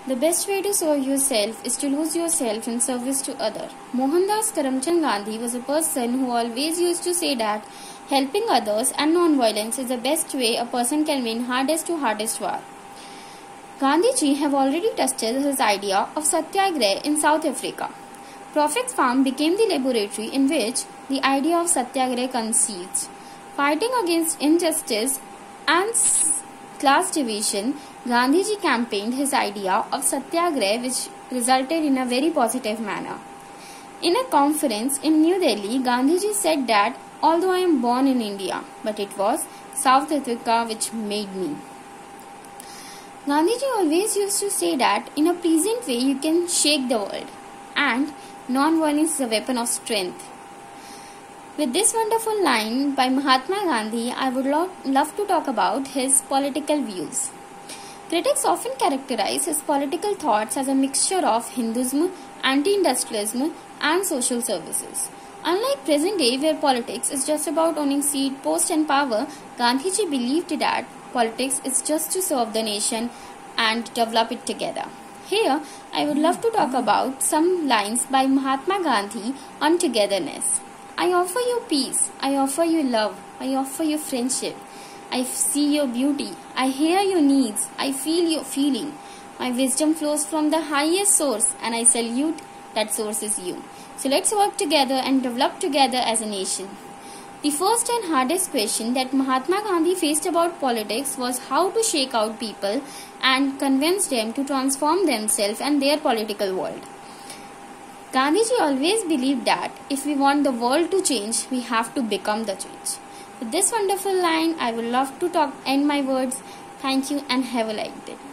The best way to serve yourself is to lose yourself in service to others. Mohandas Karamchand Gandhi was a person who always used to say that helping others and non-violence is the best way a person can win hardest to hardest war. Gandhiji have already tested his idea of Satyagraha in South Africa. Prophet's Farm became the laboratory in which the idea of Satyagraha conceived. Fighting against injustice and class division, Gandhiji campaigned his idea of Satyagraha, which resulted in a very positive manner. In a conference in New Delhi, Gandhiji said that although I am born in India, but it was South Africa which made me. Gandhiji always used to say that in a pleasant way you can shake the world, and non-violence is a weapon of strength. With this wonderful line by Mahatma Gandhi, I would love to talk about his political views. Critics often characterize his political thoughts as a mixture of Hinduism, anti-industrialism, and social services. Unlike present day where politics is just about owning seat, post and power, Gandhiji believed that politics is just to serve the nation and develop it together. Here, I would love to talk about some lines by Mahatma Gandhi on togetherness. I offer you peace, I offer you love, I offer you friendship. I see your beauty, I hear your needs, I feel your feeling. My wisdom flows from the highest source and I salute that source is you. So let's work together and develop together as a nation. The first and hardest question that Mahatma Gandhi faced about politics was how to shake out people and convince them to transform themselves and their political world. Gandhiji always believed that if we want the world to change, we have to become the change. With this wonderful line, I would love to end my words. Thank you and have a nice day.